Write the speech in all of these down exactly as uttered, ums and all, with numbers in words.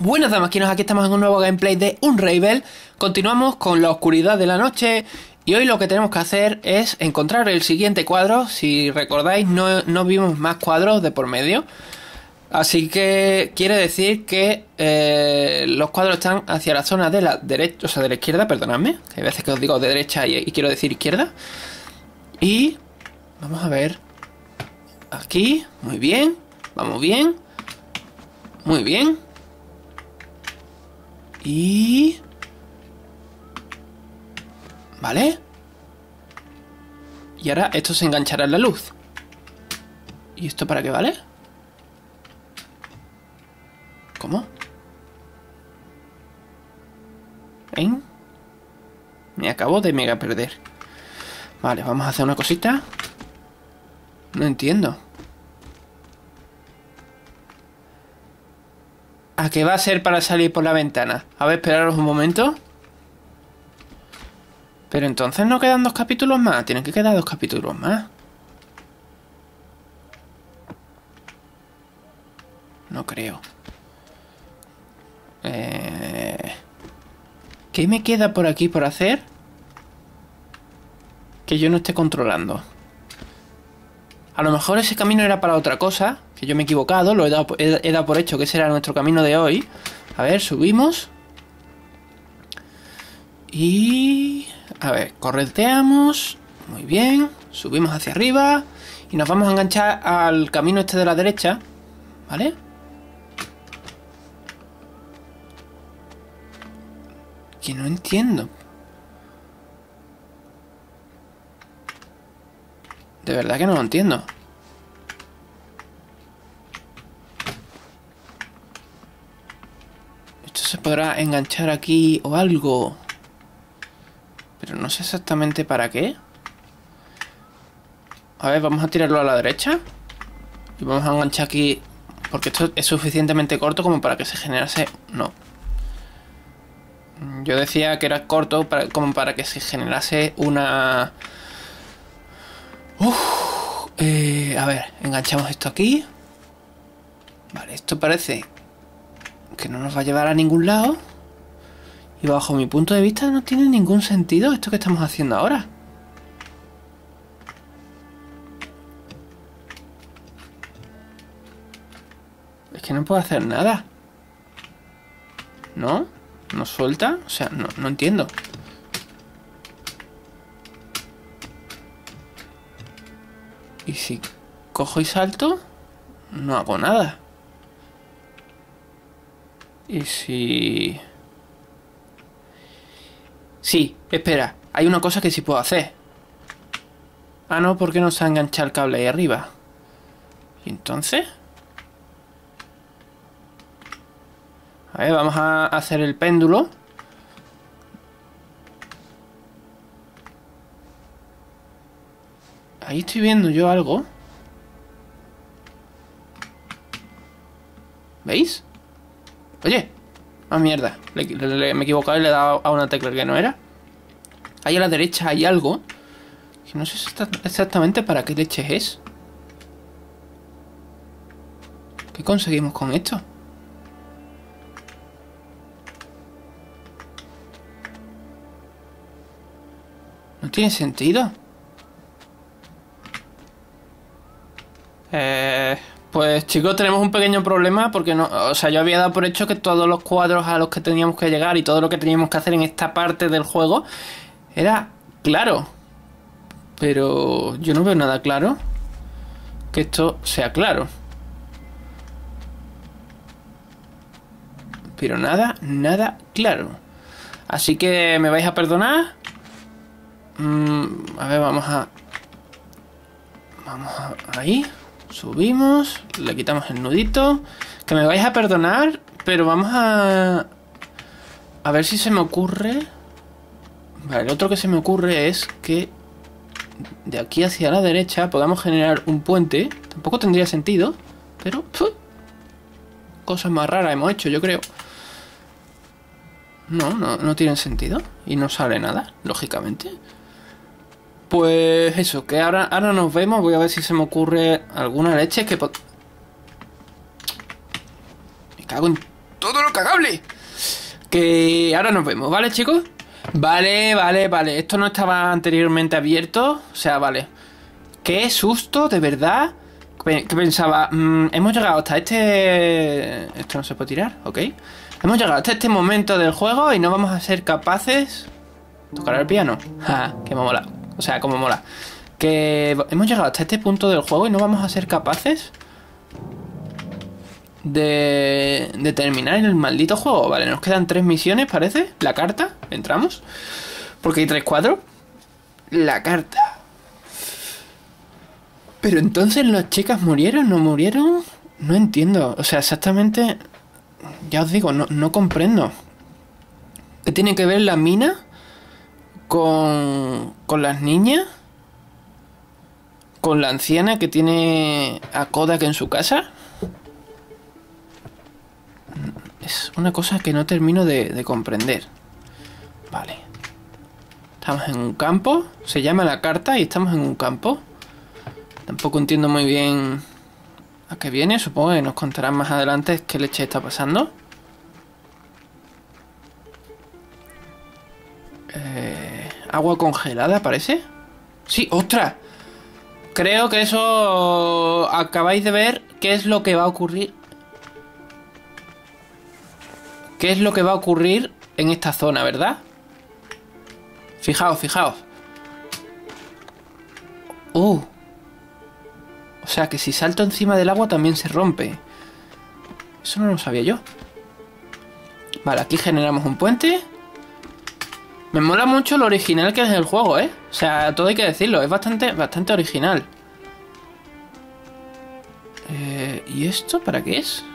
Buenas damas, aquí estamos en un nuevo gameplay de Unravel. Continuamos con la oscuridad de la noche y hoy lo que tenemos que hacer es encontrar el siguiente cuadro. Si recordáis, no, no vimos más cuadros de por medio, así que quiere decir que eh, los cuadros están hacia la zona de la derecha, o sea de la izquierda, perdonadme, que hay veces que os digo de derecha y, y quiero decir izquierda. Y vamos a ver aquí, muy bien, vamos bien, muy bien. Y... ¿vale? Y ahora esto se enganchará en la luz. ¿Y esto para qué vale? ¿Cómo? ¿Eh? Me acabo de mega perder. Vale, vamos a hacer una cosita. No entiendo. ¿A qué va a ser para salir por la ventana? A ver, esperaros un momento. Pero entonces no quedan dos capítulos más. Tienen que quedar dos capítulos más. No creo. Eh... ¿Qué me queda por aquí por hacer? Que yo no esté controlando. A lo mejor ese camino era para otra cosa, que yo me he equivocado, lo he dado, he, he dado por hecho que ese era nuestro camino de hoy. A ver, subimos. Y... a ver, correteamos. Muy bien. Subimos hacia arriba. Y nos vamos a enganchar al camino este de la derecha. ¿Vale? Que no entiendo. De verdad que no lo entiendo. Esto se podrá enganchar aquí o algo. Pero no sé exactamente para qué. A ver, vamos a tirarlo a la derecha. Y vamos a enganchar aquí. Porque esto es suficientemente corto como para que se generase... no. Yo decía que era corto para, como para que se generase una... Uf, eh, a ver, enganchamos esto aquí. Vale, esto parece que no nos va a llevar a ningún lado. Y bajo mi punto de vista no tiene ningún sentido esto que estamos haciendo ahora. Es que no puedo hacer nada. ¿No? ¿No suelta? O sea, no, no entiendo. Y si cojo y salto, no hago nada. Y si... sí, espera, hay una cosa que sí puedo hacer. Ah, no, porque no se ha enganchado el cable ahí arriba. ¿Y entonces? A ver, vamos a hacer el péndulo. Ahí estoy viendo yo algo. ¿Veis? Oye. Ah, mierda. Le, le, me he equivocado y le he dado a una tecla que no era. Ahí a la derecha hay algo. Que no sé exactamente para qué leches es. ¿Qué conseguimos con esto? No tiene sentido. Eh, pues chicos, tenemos un pequeño problema porque no, o sea, yo había dado por hecho que todos los cuadros a los que teníamos que llegar y todo lo que teníamos que hacer en esta parte del juego era claro. Pero yo no veo nada claro que esto sea claro. Pero nada, nada claro. Así que me vais a perdonar. Mm, a ver, vamos a... Vamos a... ahí. Subimos, le quitamos el nudito. Que me vais a perdonar, pero vamos a... a ver si se me ocurre... Vale, lo otro que se me ocurre es que de aquí hacia la derecha podamos generar un puente. Tampoco tendría sentido, pero... ¡puf! Cosas más raras hemos hecho, yo creo. No, no, no tienen sentido. Y no sale nada, lógicamente. Pues eso, que ahora, ahora nos vemos. Voy a ver si se me ocurre alguna leche que... Me cago en todo lo cagable. Que ahora nos vemos, ¿vale, chicos? Vale, vale, vale. Esto no estaba anteriormente abierto. O sea, vale. Qué susto, de verdad. Que pensaba, mmm, hemos llegado hasta este... Esto no se puede tirar, ok. Hemos llegado hasta este momento del juego y no vamos a ser capaces... ¿Tocar el piano? Ja, que me mola. O sea, como mola. Que hemos llegado hasta este punto del juego y no vamos a ser capaces... De, de terminar el maldito juego. Vale, nos quedan tres misiones, parece. La carta, entramos. Porque hay tres cuadros. La carta. Pero entonces las chicas murieron, ¿no murieron? No entiendo. O sea, exactamente... Ya os digo, no, no comprendo. ¿Qué tiene que ver la mina con, con las niñas? ¿Con la anciana que tiene a Kodak en su casa? Es una cosa que no termino de, de comprender. Vale. Estamos en un campo. Se llama la carta y estamos en un campo. Tampoco entiendo muy bien a qué viene. Supongo que nos contarán más adelante qué leche está pasando. Eh, agua congelada, parece. Sí, ¡ostras! Creo que eso... Acabáis de ver qué es lo que va a ocurrir. ¿Qué es lo que va a ocurrir en esta zona, verdad? Fijaos, fijaos. ¡Uh! O sea que si salto encima del agua también se rompe. Eso no lo sabía yo. Vale, aquí generamos un puente. Me mola mucho lo original que es el juego, ¿eh? O sea, todo hay que decirlo. Es bastante, bastante original. Eh, ¿Y esto para qué es?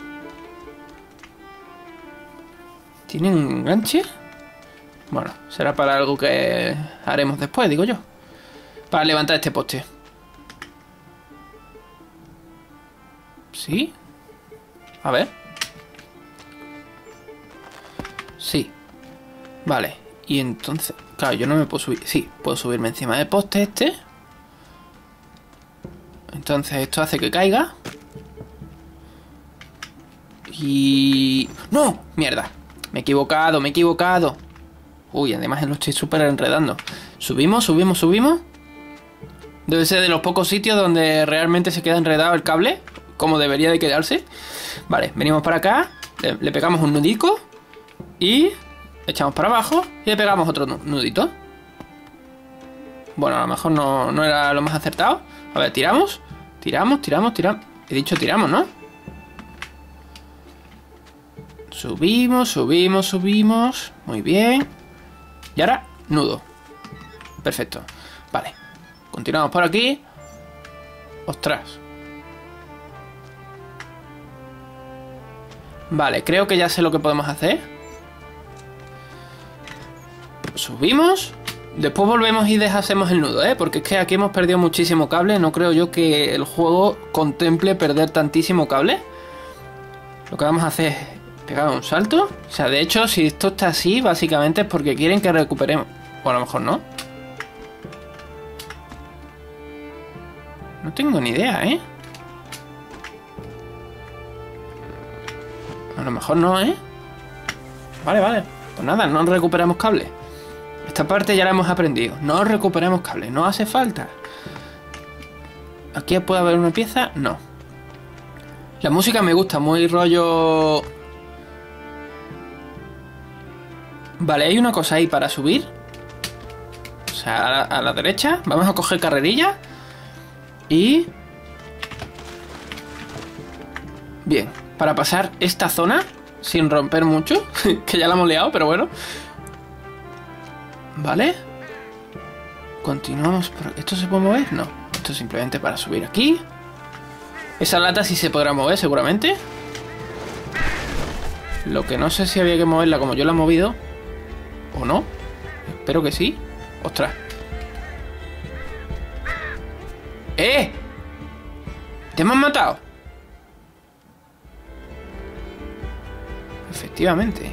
¿Tiene un enganche? Bueno, será para algo que haremos después, digo yo. Para levantar este poste. ¿Sí? A ver. Sí. Vale. Y entonces... Claro, yo no me puedo subir... Sí, puedo subirme encima del poste este. Entonces esto hace que caiga. Y... ¡No! ¡Mierda! Me he equivocado, me he equivocado. Uy, además lo estoy súper enredando. Subimos, subimos, subimos. Debe ser de los pocos sitios donde realmente se queda enredado el cable, como debería de quedarse. Vale, venimos para acá. Le, le pegamos un nudico. Y echamos para abajo. Y le pegamos otro nudito. Bueno, a lo mejor no, no era lo más acertado. A ver, tiramos. Tiramos, tiramos, tiramos. He dicho tiramos, ¿no? Subimos, subimos, subimos. Muy bien. Y ahora, nudo. Perfecto. Vale. Continuamos por aquí. Ostras. Vale, creo que ya sé lo que podemos hacer. Subimos. Después volvemos y deshacemos el nudo, ¿eh? Porque es que aquí hemos perdido muchísimo cable. No creo yo que el juego contemple perder tantísimo cable. Lo que vamos a hacer es pegar un salto. O sea, de hecho, si esto está así, básicamente es porque quieren que recuperemos. O a lo mejor no. No tengo ni idea, ¿eh? A lo mejor no, ¿eh? Vale, vale. Pues nada, no recuperamos cable. Esta parte ya la hemos aprendido. No recuperamos cable, no hace falta. ¿Aquí puede haber una pieza? No. La música me gusta, muy rollo... Vale, hay una cosa ahí para subir. O sea, a la, a la derecha. Vamos a coger carrerilla. Y... Bien, para pasar esta zona sin romper mucho, que ya la hemos liado, pero bueno. Vale. Continuamos por... ¿Esto se puede mover? No. Esto es simplemente para subir aquí. Esa lata sí se podrá mover seguramente. Lo que no sé si había que moverla como yo la he movido o no. Espero que sí. Ostras. ¡Eh! ¿Te me han matado? Efectivamente.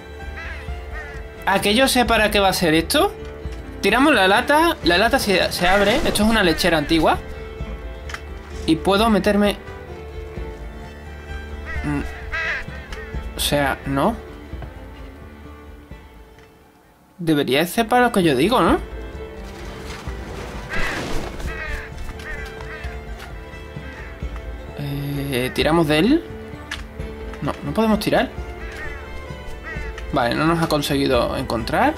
¿A que yo sé para qué va a ser esto? Tiramos la lata. La lata se, se abre. Esto es una lechera antigua. Y puedo meterme... sea, no. Debería ser para lo que yo digo, ¿no? Eh, ¿Tiramos de él? No, no podemos tirar. Vale, no nos ha conseguido encontrar.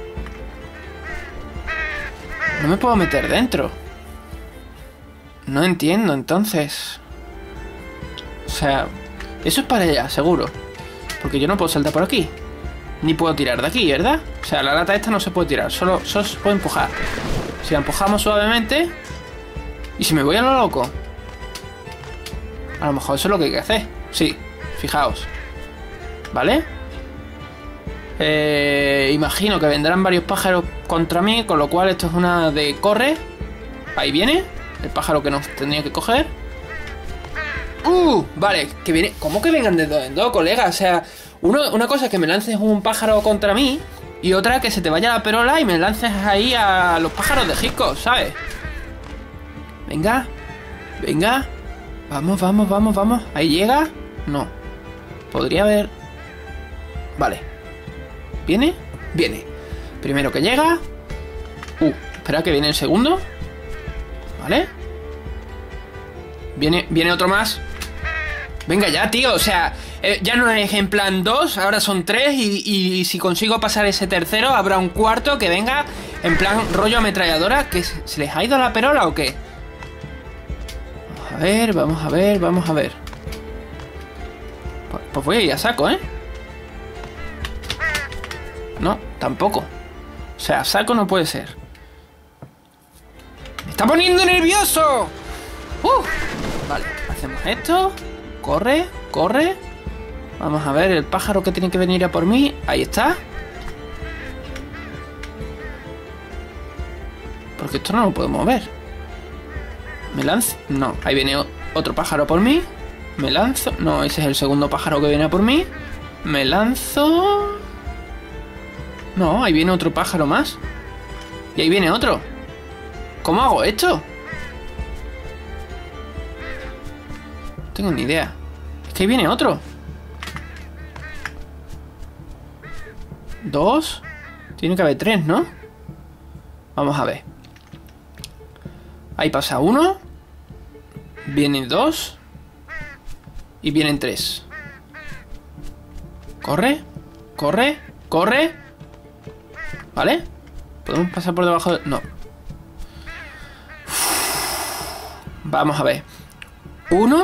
No me puedo meter dentro. No entiendo, entonces. O sea, eso es para ella, seguro. Porque yo no puedo saltar por aquí. Ni puedo tirar de aquí, ¿verdad? O sea, la lata esta no se puede tirar. Solo, solo se puede empujar. Si la empujamos suavemente. ¿Y si me voy a lo loco? A lo mejor eso es lo que hay que hacer. Sí, fijaos. ¿Vale? Eh, imagino que vendrán varios pájaros contra mí. Con lo cual esto es una de corre. Ahí viene el pájaro que nos tendría que coger. Uh, vale, que viene. ¿Cómo que vengan de dos en dos, colega? O sea, uno, una cosa es que me lances un pájaro contra mí. Y otra que se te vaya la perola y me lances ahí a los pájaros de Hitchcock, ¿sabes? Venga, venga. Vamos, vamos, vamos, vamos. ¿Ahí llega? No. Podría haber... Vale. ¿Viene? Viene. Primero que llega. Uh, espera que viene el segundo. Vale. Viene, viene otro más. Venga ya, tío. O sea, eh, ya no es en plan dos, ahora son tres. Y, y si consigo pasar ese tercero, habrá un cuarto que venga en plan rollo ametralladora. ¿Que se, se les ha ido la perola o qué? A ver, vamos a ver, vamos a ver. Pues, pues voy a ir a saco, ¿eh? No, tampoco. O sea, a saco no puede ser. ¡Me está poniendo nervioso! ¡Uh! Vale, hacemos esto. Corre, corre. Vamos a ver el pájaro que tiene que venir a por mí. Ahí está. Porque esto no lo puedo mover. ¿Me lanzo? No, ahí viene otro pájaro por mí. Me lanzo. No, ese es el segundo pájaro que viene a por mí. Me lanzo. No, ahí viene otro pájaro más. Y ahí viene otro. ¿Cómo hago esto? No tengo ni idea. Es que ahí viene otro. Dos. Tiene que haber tres, ¿no? Vamos a ver. Ahí pasa uno. Vienen dos. Y vienen tres. Corre. Corre. Corre. ¿Vale? ¿Podemos pasar por debajo de...? No. Uf. Vamos a ver. Uno.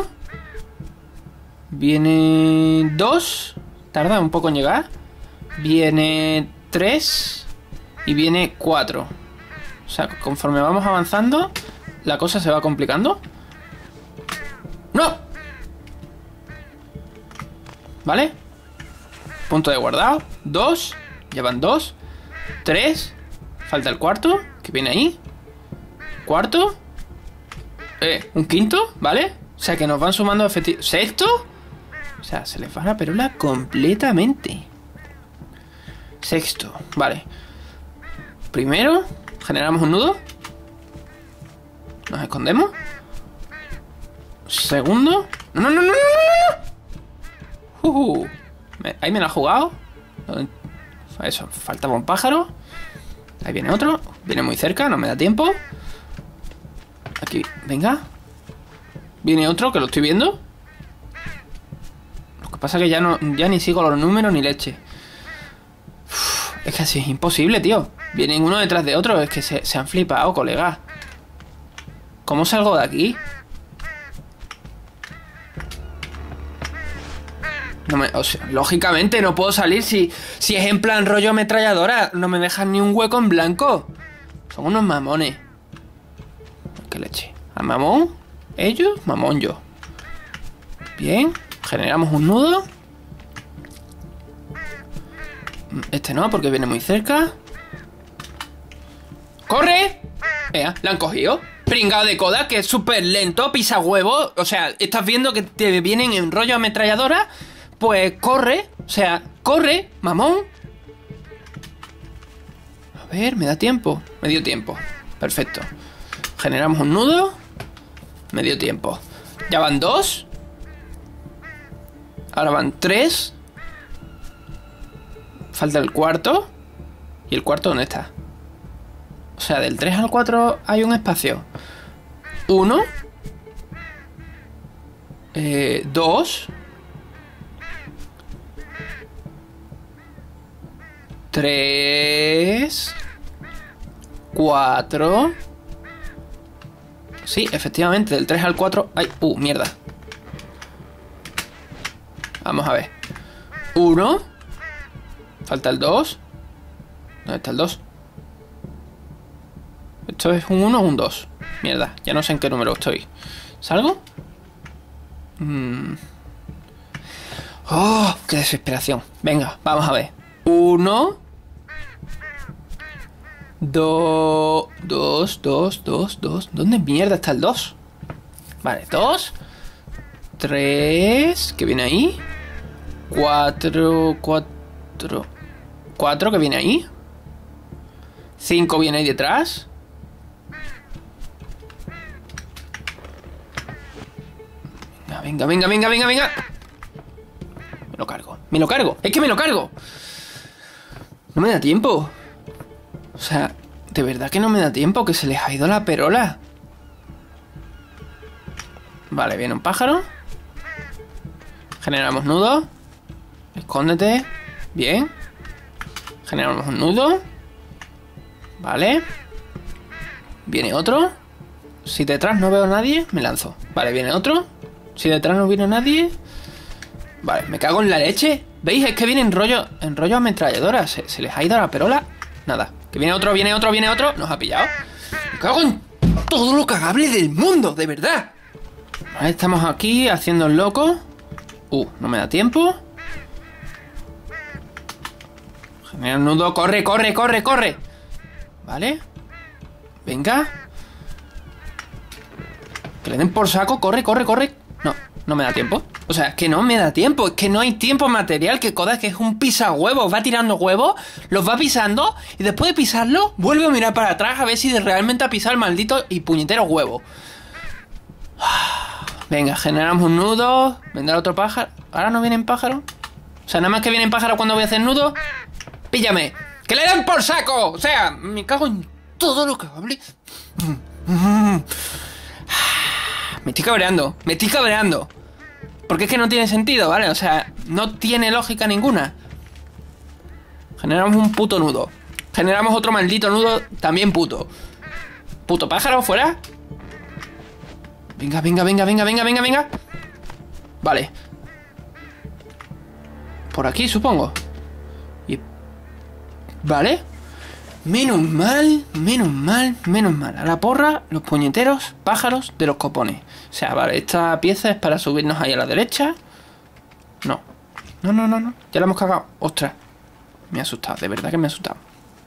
Viene dos. Tarda un poco en llegar. Viene tres. Y viene cuatro. O sea, conforme vamos avanzando, la cosa se va complicando. ¡No! ¿Vale? Punto de guardado. Dos. Llevan dos. Tres. Falta el cuarto, que viene ahí. Cuarto. Eh, un quinto, ¿vale? O sea, que nos van sumando efectivamente. Sexto. O sea, se les va la perola completamente. Sexto, vale. Primero, generamos un nudo. Nos escondemos. Segundo. No, no, no, no, no, no. Uh, me, ahí me la ha jugado. Eso, faltaba un pájaro. Ahí viene otro. Viene muy cerca, no me da tiempo. Aquí, venga. Viene otro que lo estoy viendo. Lo que pasa es que ya no, ya ni sigo los números ni leche. Uf, es que así es imposible, tío. Vienen uno detrás de otro. Es que se, se han flipado, colega. ¿Cómo salgo de aquí? No me, o sea, lógicamente no puedo salir si, si es en plan rollo ametralladora. No me dejan ni un hueco en blanco. Son unos mamones. Qué leche. ¿A mamón? ¿Ellos? Mamón yo. Bien. Generamos un nudo. Este no, porque viene muy cerca. ¡Corre! Ea, la han cogido. Pringado de coda, que es súper lento, pisa huevo. O sea, estás viendo que te vienen en rollo ametralladora. Pues corre, o sea, corre, mamón. A ver, me da tiempo. Me dio tiempo, perfecto. Generamos un nudo. Me dio tiempo. Ya van dos. Ahora van tres. Falta el cuarto. ¿Y el cuarto dónde está? O sea, del tres al cuatro hay un espacio. uno. Eh, dos. tres. cuatro. Sí, efectivamente, del tres al cuatro. Ay, uh, mierda. Vamos a ver. uno. Falta el dos. ¿Dónde está el dos? ¿Esto es un uno o un dos? Mierda, ya no sé en qué número estoy. ¿Salgo? Mm. ¡Oh! ¡Qué desesperación! Venga, vamos a ver. uno. dos. dos, dos, dos, dos. ¿Dónde mierda está el dos? Vale, dos. tres. ¿Qué viene ahí? cuatro. cuatro. cuatro, ¿qué viene ahí? cinco viene ahí detrás. Venga, venga, venga, venga, venga. Me lo cargo, me lo cargo. Es que me lo cargo. No me da tiempo. O sea, de verdad que no me da tiempo. Que se les ha ido la perola. Vale, viene un pájaro. Generamos nudo. Escóndete. Bien. Generamos un nudo. Vale. Viene otro. Si detrás no veo a nadie, me lanzo. Vale, viene otro. Si detrás no viene nadie. Vale, me cago en la leche. ¿Veis? Es que viene en rollo, en rollo ametralladora. Se, se les ha ido la perola. Nada. Que viene otro, viene otro, viene otro. Nos ha pillado. Me cago en todo lo cagable del mundo, de verdad. Vale, estamos aquí haciendo el loco. Uh, no me da tiempo. Genera un nudo. Corre, corre, corre, corre. Vale. Venga. Que le den por saco. Corre, corre, corre. No, no me da tiempo. O sea, es que no me da tiempo. Es que no hay tiempo material. Que Kodak es un pisa huevos. Va tirando huevos, los va pisando, y después de pisarlo, vuelve a mirar para atrás a ver si realmente ha pisado el maldito y puñetero huevo. Venga, generamos un nudo. Vendrá otro pájaro. ¿Ahora no vienen pájaros? O sea, nada más que vienen pájaros cuando voy a hacer nudo. Píllame. ¡Que le den por saco! O sea, me cago en todo lo que hable. Me estoy cabreando. Me estoy cabreando. Porque es que no tiene sentido, ¿vale? O sea, no tiene lógica ninguna. Generamos un puto nudo. Generamos otro maldito nudo también puto. Puto pájaro, fuera. Venga, venga, venga, venga, venga, venga, venga. Vale. Por aquí, supongo. Y... Vale. Menos mal, menos mal, menos mal. A la porra, los puñeteros pájaros de los copones. O sea, vale, esta pieza es para subirnos ahí a la derecha. No. No, no, no, no. Ya la hemos cagado. Ostras. Me ha asustado, de verdad que me ha asustado.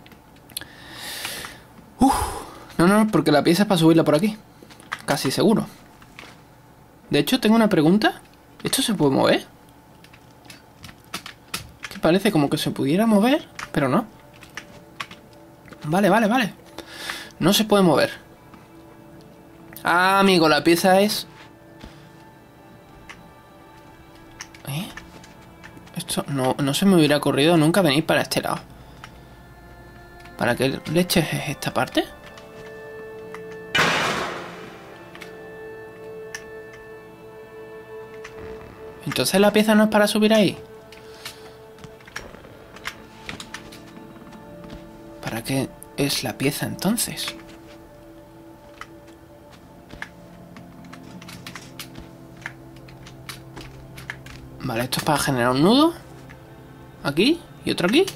Uf. No, no, porque la pieza es para subirla por aquí. Casi seguro. De hecho, tengo una pregunta. ¿Esto se puede mover? Que parece como que se pudiera mover, pero no. Vale, vale, vale. No se puede mover. Ah, amigo, la pieza es... ¿Eh? Esto no, no se me hubiera ocurrido nunca venir para este lado. ¿Para qué leches es esta parte? Entonces la pieza no es para subir ahí. ¿Para qué es la pieza entonces? Vale, esto es para generar un nudo. Aquí y otro aquí.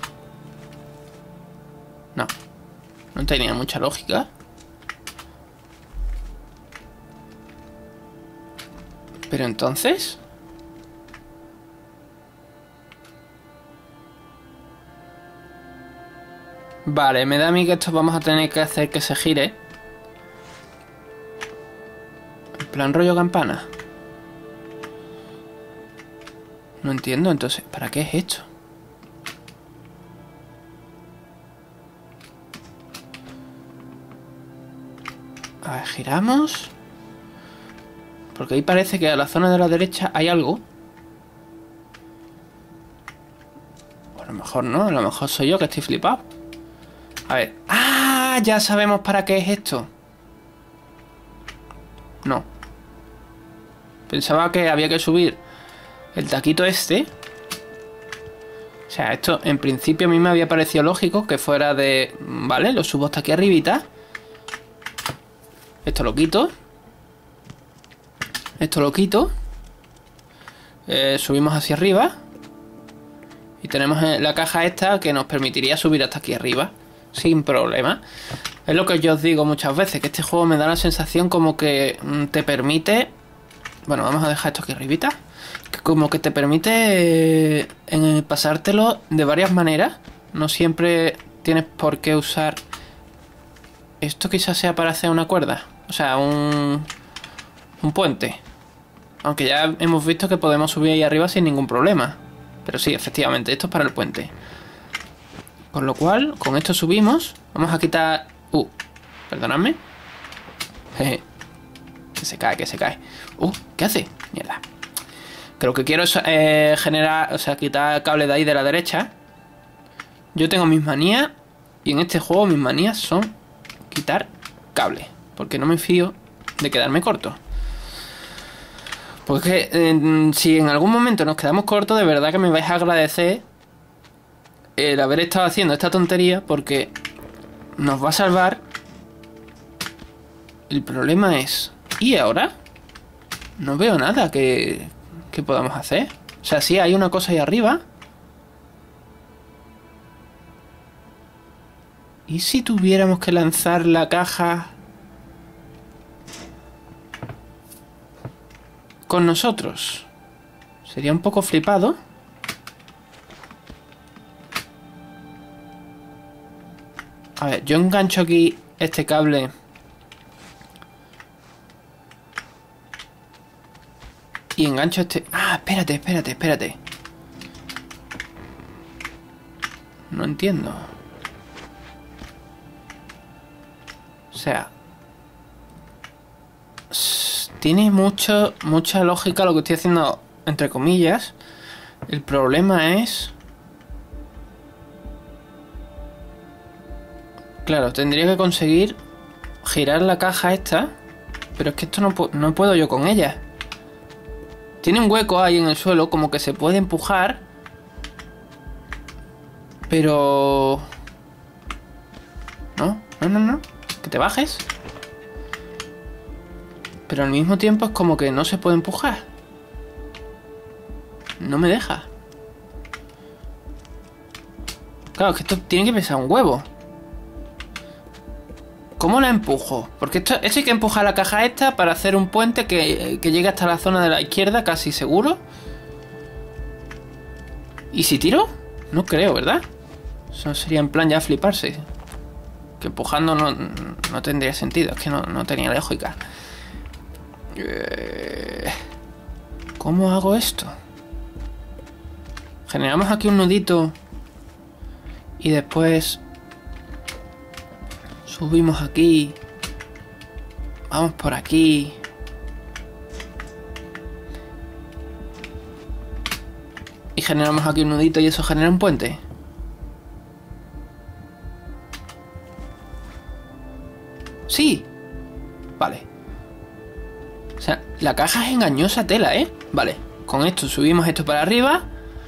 No, no tenía mucha lógica. Pero entonces... Vale, me da a mí que esto vamos a tener que hacer que se gire. En plan rollo campana. No entiendo, entonces, ¿para qué es esto? A ver, giramos. Porque ahí parece que a la zona de la derecha hay algo. O a lo mejor no, a lo mejor soy yo que estoy flipado. A ver. ¡Ah! Ya sabemos para qué es esto. No. Pensaba que había que subir el taquito este. O sea, esto en principio a mí me había parecido lógico que fuera de... Vale, lo subo hasta aquí arribita. Esto lo quito. Esto lo quito. Eh, subimos hacia arriba. Y tenemos la caja esta que nos permitiría subir hasta aquí arriba sin problema. Es lo que yo os digo muchas veces, que este juego me da la sensación como que te permite... Bueno, vamos a dejar esto aquí arribita. Que como que te permite eh, en pasártelo de varias maneras. No siempre tienes por qué usar... Esto quizás sea para hacer una cuerda. O sea, un... Un puente. Aunque ya hemos visto que podemos subir ahí arriba sin ningún problema. Pero sí, efectivamente, esto es para el puente. Con lo cual, con esto subimos. Vamos a quitar... Uh, perdonadme. Jeje. Que se cae, que se cae. Uh, ¿qué hace? Mierda. Que lo que quiero es eh, generar... O sea, quitar el cable de ahí de la derecha. Yo tengo mis manías. Y en este juego mis manías son quitar cable. Porque no me fío de quedarme corto. Porque eh, si en algún momento nos quedamos cortos, de verdad que me vais a agradecer el haber estado haciendo esta tontería, porque nos va a salvar. El problema es... ¿Y ahora? No veo nada que, que podamos hacer. O sea, sí, hay una cosa ahí arriba. ¿Y si tuviéramos que lanzar la caja con nosotros? Sería un poco flipado. A ver, yo engancho aquí este cable. Y engancho este... Ah, espérate, espérate, espérate. No entiendo. O sea... Tiene mucho, mucha lógica lo que estoy haciendo, entre comillas. El problema es... Claro, tendría que conseguir girar la caja esta. Pero es que esto no, no puedo yo con ella. Tiene un hueco ahí en el suelo, como que se puede empujar. Pero... No, no, no, no. Que te bajes. Pero al mismo tiempo es como que no se puede empujar. No me deja. Claro, es que esto tiene que pesar un huevo. ¿Cómo la empujo? Porque esto, esto hay que empujar la caja esta para hacer un puente que, que llegue hasta la zona de la izquierda, casi seguro. ¿Y si tiro? No creo, ¿verdad? Eso sería en plan ya fliparse. Que empujando no, no tendría sentido. Es que no, no tenía lógica. ¿Cómo hago esto? Generamos aquí un nudito. Y después... Subimos aquí. Vamos por aquí. Y generamos aquí un nudito y eso genera un puente. Sí. Vale. O sea, la caja es engañosa tela, ¿eh? Vale. Con esto subimos esto para arriba.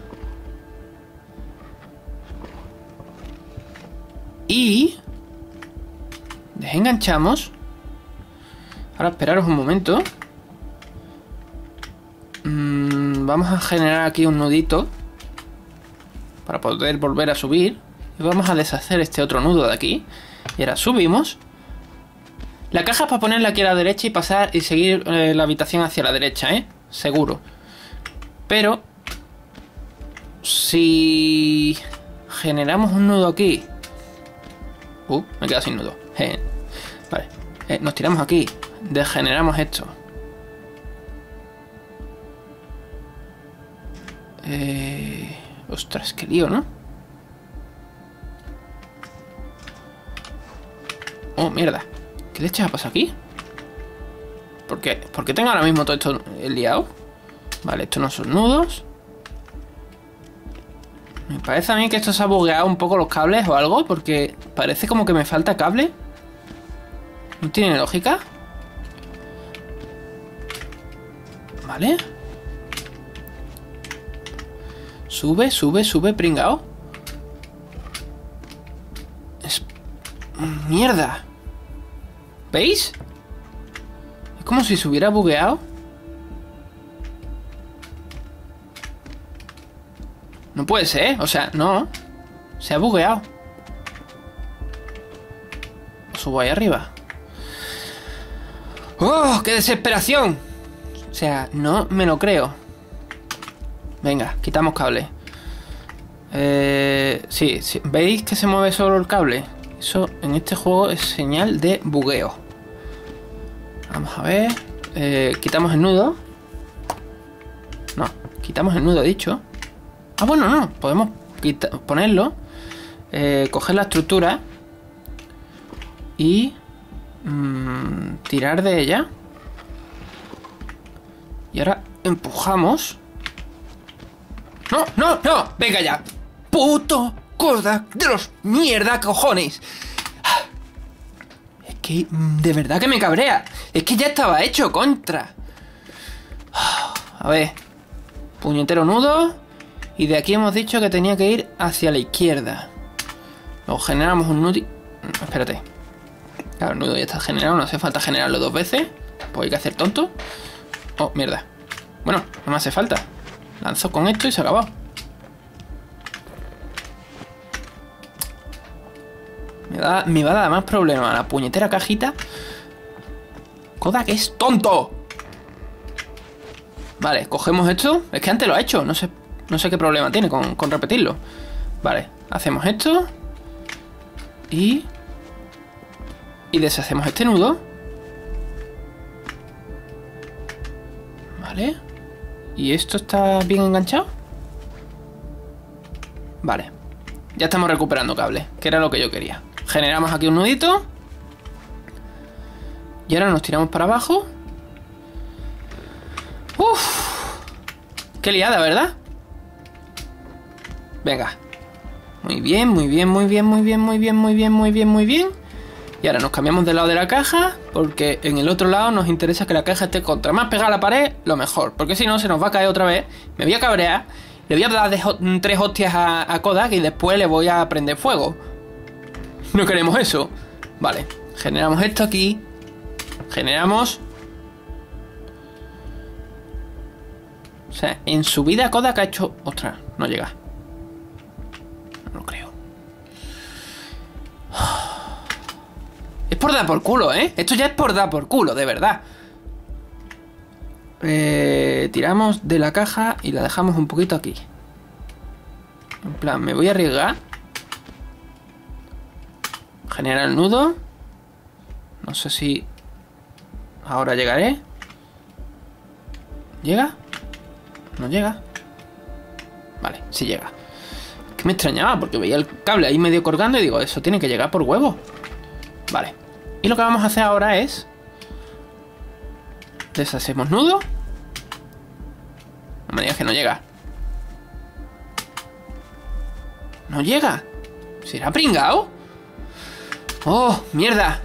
Y... desenganchamos. Ahora esperaros un momento. mm, Vamos a generar aquí un nudito para poder volver a subir. Y vamos a deshacer este otro nudo de aquí. Y ahora subimos. La caja es para ponerla aquí a la derecha y pasar y seguir eh, la habitación hacia la derecha, ¿eh? Seguro. Pero si generamos un nudo aquí... Uh, me he quedado sin nudo. Eh, vale. Eh, nos tiramos aquí. Degeneramos esto. Eh... Ostras, qué lío, ¿no? Oh, mierda. ¿Qué leche ha pasado aquí? ¿Por qué? ¿Por qué tengo ahora mismo todo esto liado? Vale, estos no son nudos. parece a mí que esto se ha bugueado un poco los cables o algo, porque parece como que me falta cable. ¿No tiene lógica? Vale. Sube, sube, sube, pringao. Es... ¡Mierda! ¿Veis? Es como si se hubiera bugueado. No puede ser, o sea, no. Se ha bugueado. Subo ahí arriba. ¡Oh, qué desesperación! O sea, no me lo creo. Venga, quitamos cable. Eh, sí, sí, ¿veis que se mueve solo el cable? Eso en este juego es señal de bugueo. Vamos a ver. Eh, quitamos el nudo. No, quitamos el nudo, he dicho. Ah, bueno, no, podemos ponerlo, eh, coger la estructura y mmm, tirar de ella. Y ahora empujamos. ¡No, no, no! ¡Venga ya! ¡Puto Kodak de los mierda cojones! Es que de verdad que me cabrea. Es que ya estaba hecho, contra. A ver. Puñetero nudo. Y de aquí hemos dicho que tenía que ir hacia la izquierda. Luego generamos un nudo. Espérate. Claro, el nudo ya está generado. No hace falta generarlo dos veces. Pues hay que hacer tonto. Oh, mierda. Bueno, no me hace falta. Lanzo con esto y se acabó. Me, da, me va a dar más problemas la puñetera cajita. Kodak es tonto. Vale, cogemos esto. Es que antes lo ha hecho. No sé, no sé qué problema tiene con, con repetirlo. Vale, hacemos esto. Y... Y deshacemos este nudo. Vale. ¿Y esto está bien enganchado? Vale. Ya estamos recuperando cable, que era lo que yo quería. Generamos aquí un nudito. Y ahora nos tiramos para abajo. Uf. Qué liada, ¿verdad? Venga. Muy bien, muy bien, muy bien, muy bien, muy bien, muy bien, muy bien, muy bien. Y ahora nos cambiamos del lado de la caja, porque en el otro lado nos interesa que la caja esté contra más pegada a la pared, lo mejor. Porque si no, se nos va a caer otra vez. Me voy a cabrear. Le voy a dar de tres hostias a, a Kodak y después le voy a prender fuego. No queremos eso. Vale, generamos esto aquí. Generamos. O sea, en su vida Kodak ha hecho... Ostras, no llega. No lo creo. Es por dar por culo, ¿eh? Esto ya es por dar por culo, de verdad. Eh, tiramos de la caja y la dejamos un poquito aquí. En plan, me voy a arriesgar. Generar el nudo. No sé si ahora llegaré. ¿Llega? No llega. Vale, sí llega. Es que me extrañaba porque veía el cable ahí medio colgando y digo, eso tiene que llegar por huevo. Vale. Y lo que vamos a hacer ahora es... Deshacemos nudo. No me digas que no llega. No llega. ¿Será pringao? ¡Oh, mierda!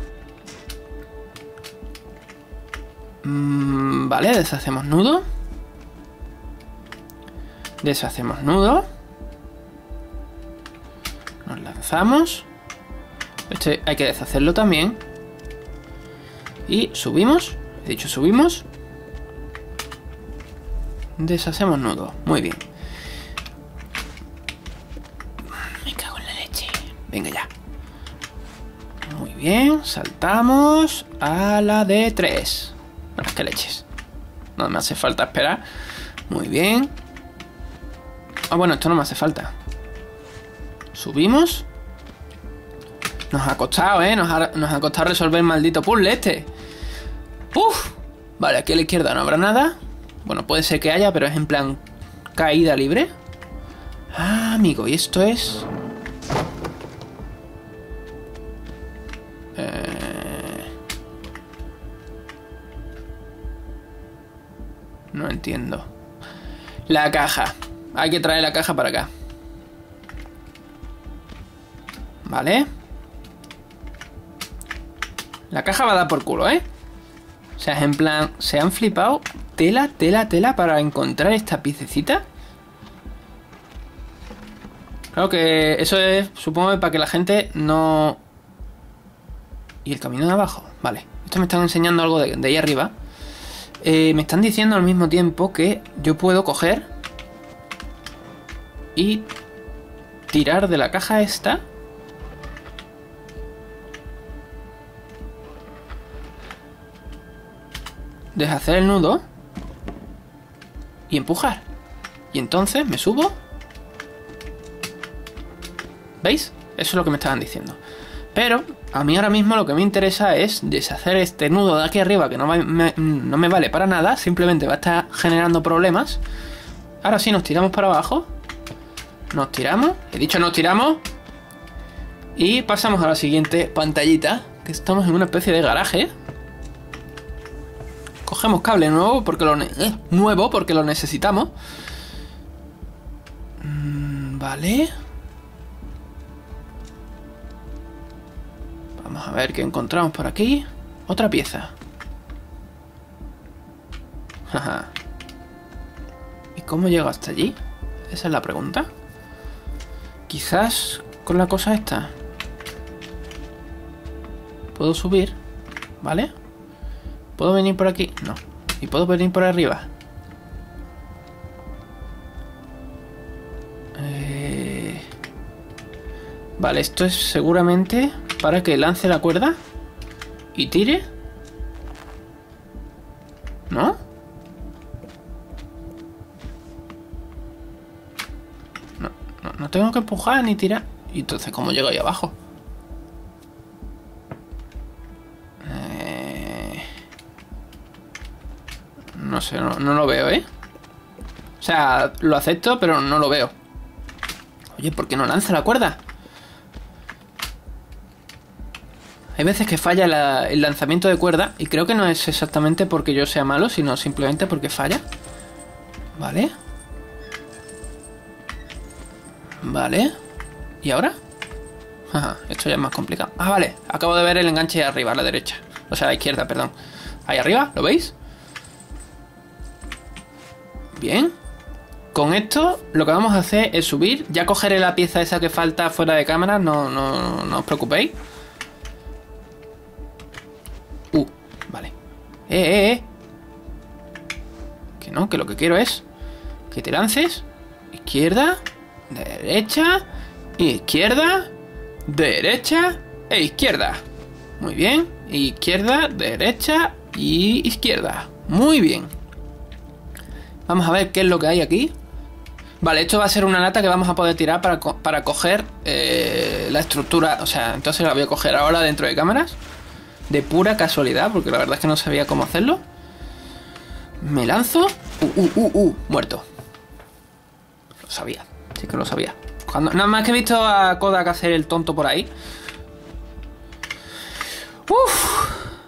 Mm, vale, deshacemos nudo. Deshacemos nudo. Nos lanzamos. Este hay que deshacerlo también. Y subimos. He dicho subimos. Deshacemos nudo. Muy bien. Me cago en la leche. Venga ya. Muy bien. Saltamos a la de tres. Bueno, que leches. No me hace falta esperar. Muy bien. Ah, bueno, esto no me hace falta. Subimos. Nos ha costado, ¿eh? Nos ha, nos ha costado resolver el maldito puzzle este. ¡Uf! Vale, aquí a la izquierda no habrá nada. Bueno, puede ser que haya, pero es en plan caída libre. Ah, amigo, y esto es... Eh... No entiendo. La caja. Hay que traer la caja para acá. Vale. La caja va a dar por culo, ¿eh? O sea, es en plan, se han flipado tela, tela, tela para encontrar esta piececita. Claro que eso es, supongo, para que la gente no... Y el camino de abajo, vale. Esto me están enseñando algo de, de ahí arriba. Eh, me están diciendo al mismo tiempo que yo puedo coger y tirar de la caja esta. Deshacer el nudo y empujar. Y entonces me subo. ¿Veis? Eso es lo que me estaban diciendo. Pero a mí ahora mismo lo que me interesa es deshacer este nudo de aquí arriba, que no me, no me vale para nada. Simplemente va a estar generando problemas. Ahora sí nos tiramos para abajo. Nos tiramos. He dicho nos tiramos. Y pasamos a la siguiente pantallita, que estamos en una especie de garaje. Cogemos cable nuevo porque lo, eh, nuevo porque lo necesitamos. Mm, vale. Vamos a ver qué encontramos por aquí. Otra pieza. Jaja. ¿Y cómo llego hasta allí? Esa es la pregunta. Quizás con la cosa esta puedo subir. ¿Vale? ¿Puedo venir por aquí? No. ¿Y puedo venir por arriba? Eh... Vale, esto es seguramente para que lance la cuerda y tire. ¿No? No, no, no tengo que empujar ni tirar. ¿Y entonces cómo llego ahí abajo? Eh... No sé, no, no lo veo, ¿eh? O sea, lo acepto, pero no lo veo. Oye, ¿por qué no lanza la cuerda? Hay veces que falla la, el lanzamiento de cuerda. Y creo que no es exactamente porque yo sea malo, sino simplemente porque falla. Vale. Vale. ¿Y ahora? Ajá, esto ya es más complicado. Ah, vale. Acabo de ver el enganche arriba, a la derecha. O sea, a la izquierda, perdón. Ahí arriba, ¿lo veis? Bien. Con esto lo que vamos a hacer es subir. Ya cogeré la pieza esa que falta fuera de cámara. No, no, no os preocupéis. Uh, vale. Eh, eh, eh. Que no, que lo que quiero es que te lances. Izquierda, derecha, izquierda, derecha e izquierda. Muy bien. Izquierda, derecha y izquierda. Muy bien. Vamos a ver qué es lo que hay aquí. Vale, esto va a ser una lata que vamos a poder tirar para, co para coger eh, la estructura. O sea, entonces la voy a coger ahora dentro de cámaras. De pura casualidad, porque la verdad es que no sabía cómo hacerlo. Me lanzo. Uh, uh, uh, uh, muerto. Lo sabía, sí que lo sabía. Cuando, nada más que he visto a Kodak hacer el tonto por ahí. Uf.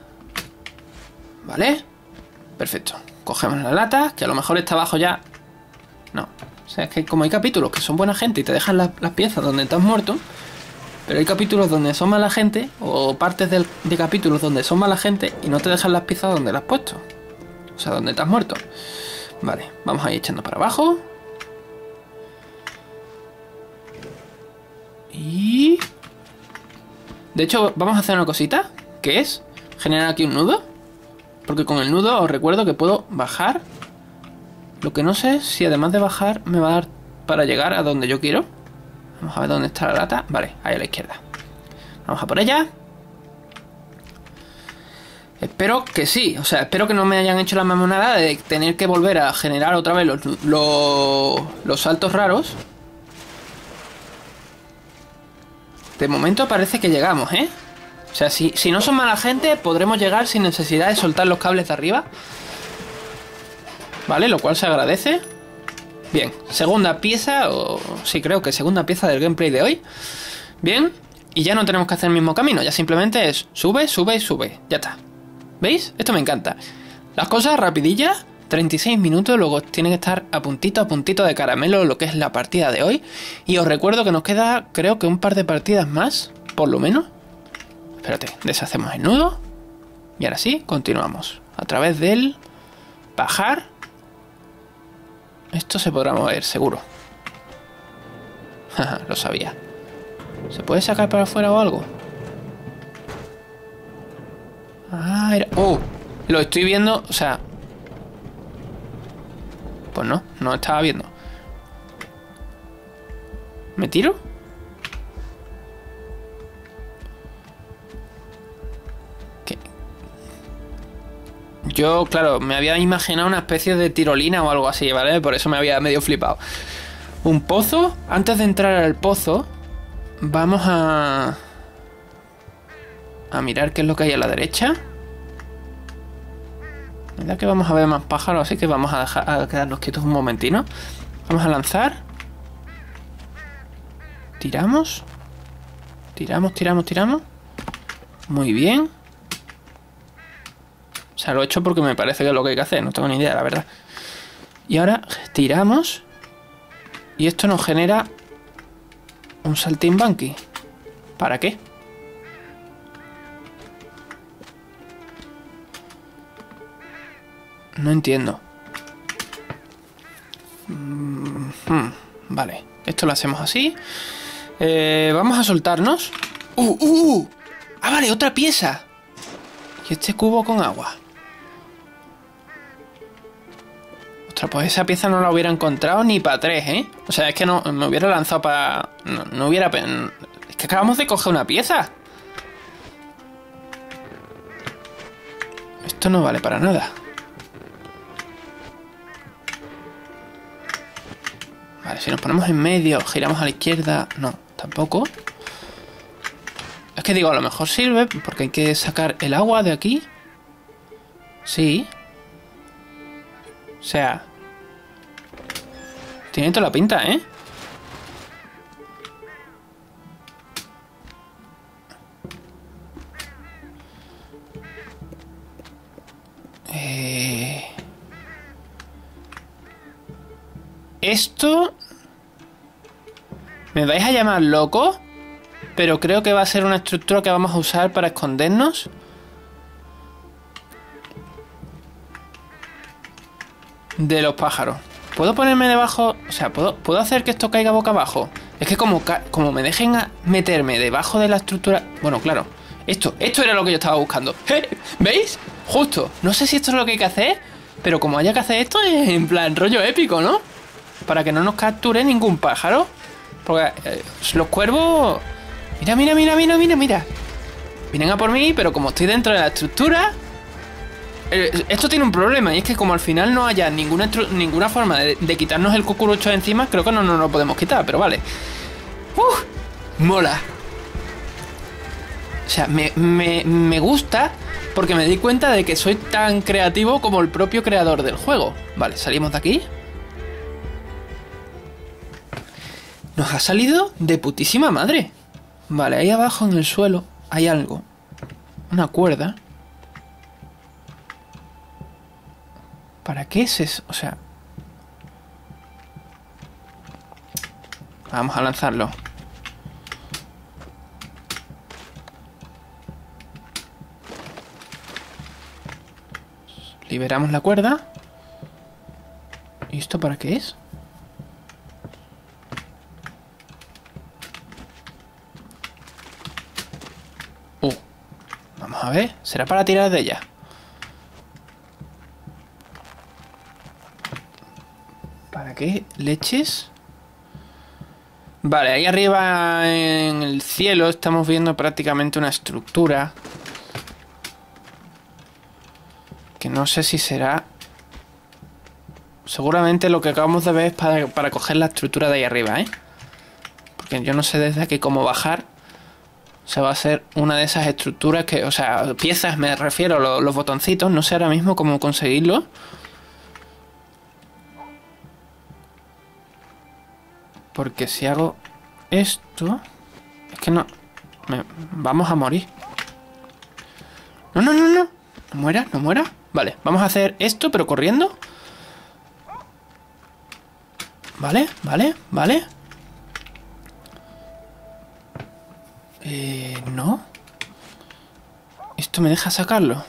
Vale. Perfecto. Cogemos la lata, que a lo mejor está abajo ya. No. O sea, es que como hay capítulos que son buena gente y te dejan las, las piezas donde estás muerto. Pero hay capítulos donde son mala gente, o partes del, de capítulos donde son mala gente y no te dejan las piezas donde las has puesto. O sea, donde te has muerto. Vale, vamos a ir echando para abajo. Y... de hecho, vamos a hacer una cosita, que es generar aquí un nudo. Porque con el nudo os recuerdo que puedo bajar. Lo que no sé si además de bajar me va a dar para llegar a donde yo quiero. Vamos a ver dónde está la lata. Vale, ahí a la izquierda. Vamos a por ella. Espero que sí. O sea, espero que no me hayan hecho la mamonada de tener que volver a generar otra vez los, los, los saltos raros. De momento parece que llegamos, ¿eh? O sea, si, si no son mala gente, podremos llegar sin necesidad de soltar los cables de arriba. Vale, lo cual se agradece. Bien, segunda pieza, o sí, creo que segunda pieza del gameplay de hoy. Bien, y ya no tenemos que hacer el mismo camino. Ya simplemente es sube, sube y sube. Ya está. ¿Veis? Esto me encanta. Las cosas rapidillas, treinta y seis minutos. Luego tiene que estar a puntito, a puntito de caramelo lo que es la partida de hoy. Y os recuerdo que nos queda, creo que un par de partidas más. por lo menos. Espérate, deshacemos el nudo. Y ahora sí, continuamos. A través del pajar. Esto se podrá mover, seguro. Lo sabía. ¿Se puede sacar para afuera o algo? Ah, era... ¡Oh! Lo estoy viendo, o sea... Pues no, no estaba viendo. ¿Me tiro? ¿Qué? Yo, claro, me había imaginado una especie de tirolina o algo así, ¿vale? Por eso me había medio flipado. Un pozo. Antes de entrar al pozo, vamos a... a mirar qué es lo que hay a la derecha. La verdad que vamos a ver más pájaros, así que vamos a dejar a quedarnos quietos un momentino. Vamos a lanzar. Tiramos. Tiramos, tiramos, tiramos. Muy bien. O sea, lo he hecho porque me parece que es lo que hay que hacer. No tengo ni idea, la verdad. Y ahora tiramos. Y esto nos genera un saltimbanqui. ¿Para qué? No entiendo. Mm, hmm, vale. Esto lo hacemos así. Eh, vamos a soltarnos. ¡Uh, uh, uh! ¡Ah, vale! ¡Otra pieza! Y este cubo con agua. Ostras, pues esa pieza no la hubiera encontrado ni para tres, ¿eh? O sea, es que no me hubiera lanzado para... No, no hubiera... Es que acabamos de coger una pieza. Esto no vale para nada. Vale, si nos ponemos en medio, giramos a la izquierda... No, tampoco. Es que digo, a lo mejor sirve porque hay que sacar el agua de aquí. Sí. O sea... Tiene toda la pinta, ¿eh? Eh... Esto... ¿Me vais a llamar loco? Pero creo que va a ser una estructura que vamos a usar para escondernos. De los pájaros. ¿Puedo ponerme debajo? O sea, ¿puedo, ¿puedo hacer que esto caiga boca abajo? Es que como, como me dejen a meterme debajo de la estructura... Bueno, claro. Esto, esto era lo que yo estaba buscando. ¿Veis? Justo. No sé si esto es lo que hay que hacer, pero como haya que hacer esto es en plan rollo épico, ¿no? Para que no nos capture ningún pájaro. Porque eh, los cuervos... Mira, mira, mira, mira, mira, mira. Vienen a por mí, pero como estoy dentro de la estructura... Eh, esto tiene un problema, y es que como al final no haya ninguna, ninguna forma de, de quitarnos el cucurucho de encima, creo que no nos no lo podemos quitar, pero vale. ¡Uf! Mola. O sea, me, me, me gusta porque me di cuenta de que soy tan creativo como el propio creador del juego. Vale, salimos de aquí. Nos ha salido de putísima madre. Vale, ahí abajo en el suelo hay algo. Una cuerda. ¿Para qué es eso? O sea... Vamos a lanzarlo. Liberamos la cuerda. ¿Y esto para qué es? Uh, vamos a ver. ¿Será para tirar de ella? ¿Para qué leches? Vale, ahí arriba en el cielo estamos viendo prácticamente una estructura que no sé si será... Seguramente lo que acabamos de ver es para, para coger la estructura de ahí arriba, ¿eh? Porque yo no sé desde aquí cómo bajar. O sea, va a ser una de esas estructuras que... O sea, piezas me refiero, los, los botoncitos. No sé ahora mismo cómo conseguirlo. Porque si hago esto... Es que no... Me, vamos a morir. No, no, no, no. No muera, no muera. Vale, vamos a hacer esto, pero corriendo. Vale, vale, vale. Eh, no. Esto me deja sacarlo.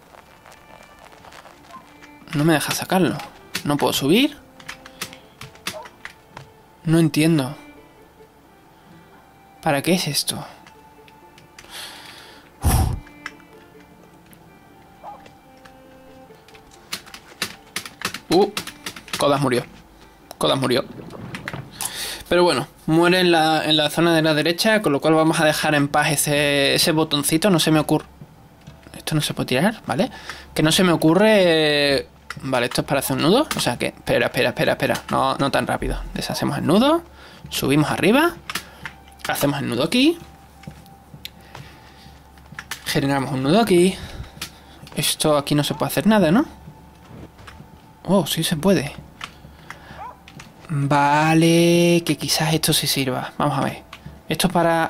No me deja sacarlo. No puedo subir. No entiendo. ¿Para qué es esto? Uh, Kodas murió. Kodas murió. Pero bueno, muere en la, en la zona de la derecha, con lo cual vamos a dejar en paz ese, ese botoncito. No se me ocurre... Esto no se puede tirar, ¿vale? Que no se me ocurre... Eh... Vale, esto es para hacer un nudo. O sea que... Espera, espera, espera, espera. No, no tan rápido. Deshacemos el nudo. Subimos arriba. Hacemos el nudo aquí. Generamos un nudo aquí. Esto aquí no se puede hacer nada, ¿no? Oh, sí se puede. Vale, que quizás esto sí sirva. Vamos a ver. Esto para...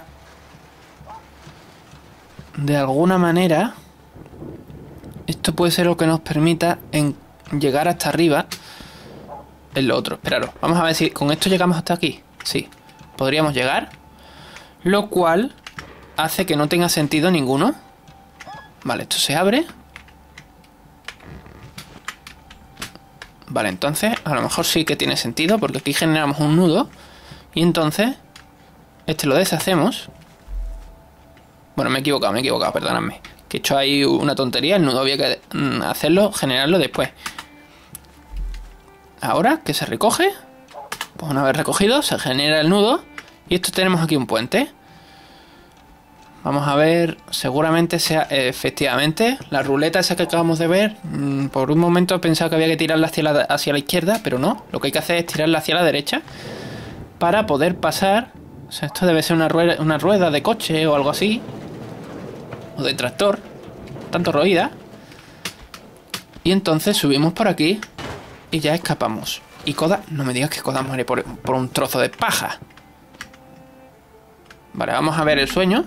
De alguna manera... Esto puede ser lo que nos permita en llegar hasta arriba en lo otro. Esperaros, vamos a ver si con esto llegamos hasta aquí. Sí, podríamos llegar. Lo cual hace que no tenga sentido ninguno. Vale, esto se abre. Vale, entonces a lo mejor sí que tiene sentido, porque aquí generamos un nudo. Y entonces este lo deshacemos. Bueno, me he equivocado, me he equivocado, perdonadme. Que he hecho ahí una tontería. El nudo había que hacerlo, generarlo después. Ahora que se recoge, pues una vez recogido se genera el nudo. Y esto tenemos aquí un puente. Vamos a ver, seguramente sea efectivamente la ruleta esa que acabamos de ver. Mmm, por un momento he pensado que había que tirarla hacia la, hacia la izquierda, pero no. Lo que hay que hacer es tirarla hacia la derecha para poder pasar. O sea, esto debe ser una rueda, una rueda de coche o algo así. O de tractor. Tanto roída. Y entonces subimos por aquí y ya escapamos. Y Koda, no me digas que Koda muere por, por un trozo de paja. Vale, vamos a ver el sueño.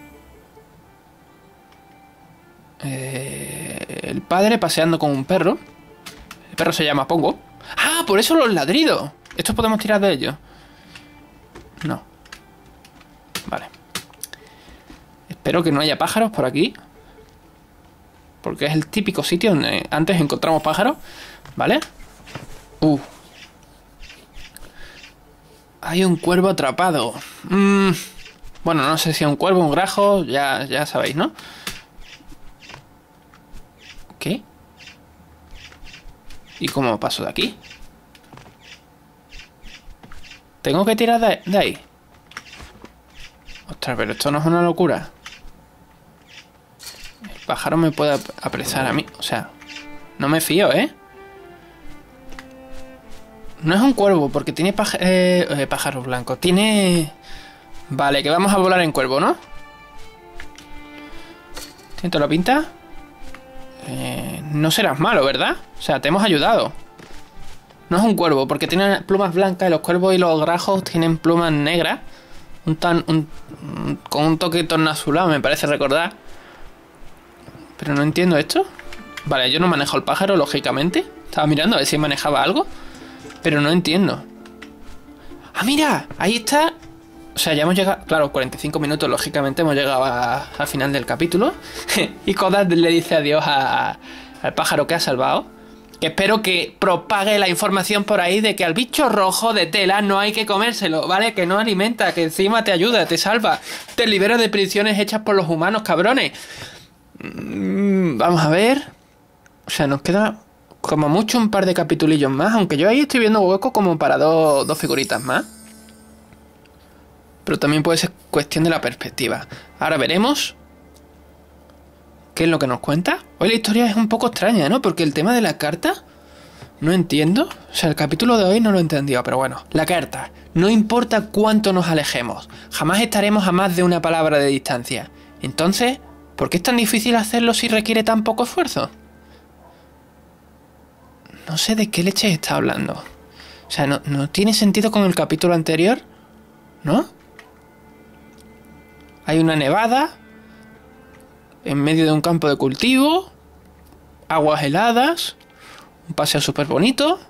Eh, el padre paseando con un perro. El perro se llama Pongo. ¡Ah! Por eso los ladridos. ¿Estos podemos tirar de ellos? No. Vale. Espero que no haya pájaros por aquí, porque es el típico sitio donde antes encontramos pájaros. ¿Vale? Uh. Hay un cuervo atrapado. Mm. Bueno, no sé si es un cuervo, un grajo. Ya, ya sabéis, ¿no? ¿Qué? ¿Y cómo paso de aquí? ¿Tengo que tirar de, de ahí? Ostras, pero esto no es una locura. El pájaro me puede ap apresar a mí. O sea, no me fío, ¿eh? No es un cuervo, porque tiene paj eh, eh, pájaros blancos. Tiene... Vale, que vamos a volar en cuervo, ¿no? ¿Tiene toda la pinta? Eh, no serás malo, ¿verdad? O sea, te hemos ayudado. No es un cuervo, porque tiene plumas blancas y los cuervos y los grajos tienen plumas negras. Un tan... Un, un, con un toque tornasolado, me parece recordar. Pero no entiendo esto. Vale, yo no manejo el pájaro, lógicamente. Estaba mirando a ver si manejaba algo. Pero no entiendo. ¡Ah, mira! Ahí está. O sea, ya hemos llegado... Claro, cuarenta y cinco minutos, lógicamente hemos llegado al final del capítulo. Y Koda le dice adiós a, al pájaro que ha salvado. Que espero que propague la información por ahí de que al bicho rojo de tela no hay que comérselo, ¿vale? Que no alimenta, que encima te ayuda, te salva. Te libera de prisiones hechas por los humanos, cabrones. Mm, vamos a ver. O sea, nos queda como mucho un par de capitulillos más. Aunque yo ahí estoy viendo hueco como para dos, dos figuritas más. Pero también puede ser cuestión de la perspectiva. Ahora veremos qué es lo que nos cuenta. Hoy la historia es un poco extraña, ¿no? Porque el tema de la carta no entiendo. O sea, el capítulo de hoy no lo he entendido. Pero bueno, la carta. No importa cuánto nos alejemos, jamás estaremos a más de una palabra de distancia. Entonces, ¿por qué es tan difícil hacerlo si requiere tan poco esfuerzo? No sé de qué leche está hablando. O sea, no, no tiene sentido con el capítulo anterior, ¿no? Hay una nevada en medio de un campo de cultivo, aguas heladas, un paseo súper bonito,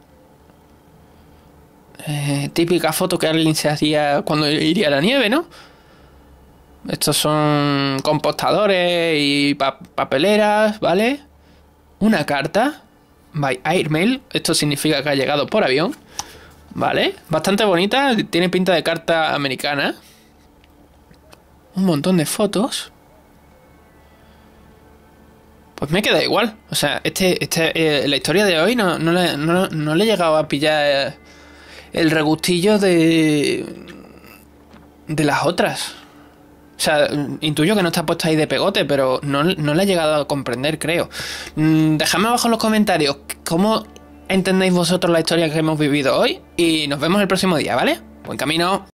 eh, típica foto que alguien se hacía cuando iría a la nieve, ¿no? Estos son compostadores y pa papeleras, ¿vale? Una carta. By Airmail. Esto significa que ha llegado por avión. ¿Vale? Bastante bonita. Tiene pinta de carta americana. Un montón de fotos. Pues me queda igual. O sea, este, este, eh, la historia de hoy no, no, le, no, no le he llegado a pillar el regustillo de... de las otras. O sea, intuyo que no está puesto ahí de pegote, pero no, no le he llegado a comprender, creo. Mm, dejadme abajo en los comentarios cómo entendéis vosotros la historia que hemos vivido hoy y nos vemos el próximo día, ¿vale? Buen camino.